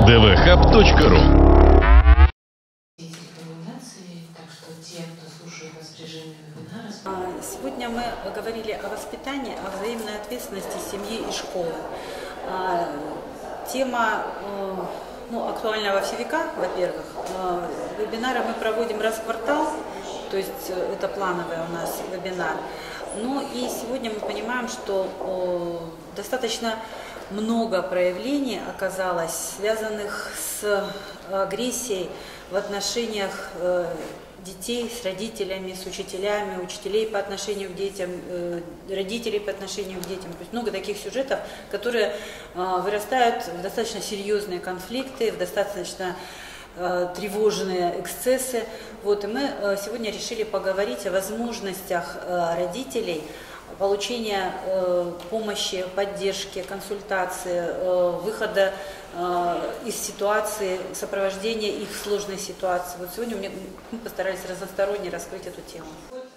dvhub.ru. Сегодня мы говорили о воспитании, о взаимной ответственности семьи и школы. Тема актуальна во все века, во-первых. Вебинары мы проводим раз в квартал, то есть это плановый у нас вебинар. Ну и сегодня мы понимаем, что достаточно много проявлений оказалось, связанных с агрессией в отношениях детей с родителями, с учителями, учителей по отношению к детям, родителей по отношению к детям. То есть много таких сюжетов, которые вырастают в достаточно серьезные конфликты, в достаточно тревожные эксцессы. Вот, и мы сегодня решили поговорить о возможностях родителей получения помощи, поддержки, консультации, выхода из ситуации, сопровождения их в сложной ситуации. Вот сегодня мы постарались разносторонне раскрыть эту тему.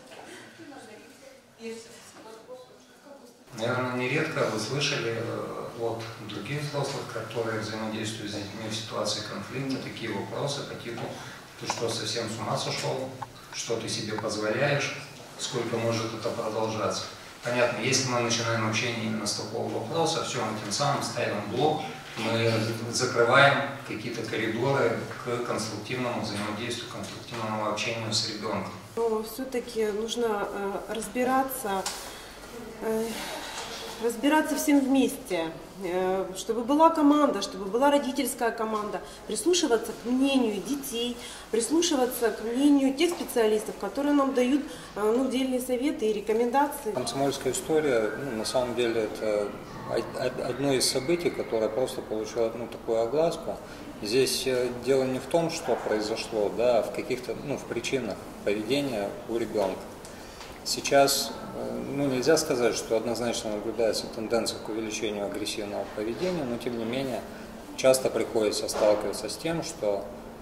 Наверное, нередко вы слышали от других взрослых, которые взаимодействуют с детьми в ситуации конфликта, такие вопросы по типу: ты что, совсем с ума сошел? Что ты себе позволяешь? Сколько может это продолжаться? Понятно, если мы начинаем общение именно с такого вопроса, все, мы тем самым ставим блок, мы закрываем какие-то коридоры к конструктивному взаимодействию, конструктивному общению с ребенком. Но все-таки нужно разбираться всем вместе, чтобы была команда, чтобы была родительская команда, прислушиваться к мнению детей, прислушиваться к мнению тех специалистов, которые нам дают дельные советы и рекомендации. Комсомольская история, на самом деле, это одно из событий, которое просто получило такую огласку. Здесь дело не в том, что произошло, а в каких-то в причинах поведения у ребенка. Сейчас нельзя сказать, что однозначно наблюдается тенденция к увеличению агрессивного поведения, но тем не менее часто приходится сталкиваться с тем, что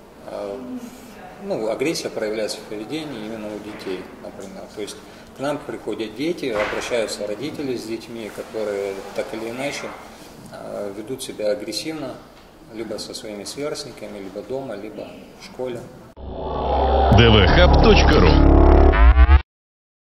агрессия проявляется в поведении именно у детей, например. То есть к нам приходят дети, обращаются родители с детьми, которые так или иначе ведут себя агрессивно, либо со своими сверстниками, либо дома, либо в школе. dvhub.ru